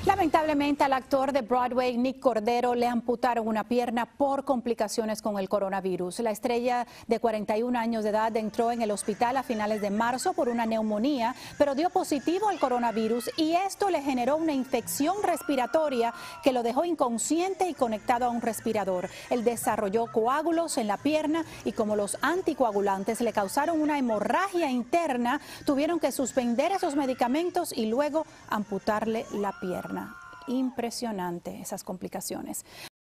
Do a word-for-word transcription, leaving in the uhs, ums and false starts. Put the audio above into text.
Lamentablemente al actor de Broadway Nick Cordero le amputaron una pierna por complicaciones con el coronavirus. La estrella de cuarenta y un años de edad entró en el hospital a finales de marzo por una neumonía, pero dio positivo al coronavirus y esto le generó una infección respiratoria que lo dejó inconsciente y conectado a un respirador. Él desarrolló coágulos en la pierna y como los anticoagulantes le causaron una hemorragia interna, tuvieron que suspender esos medicamentos y luego amputarle la pierna. Impresionante esas complicaciones.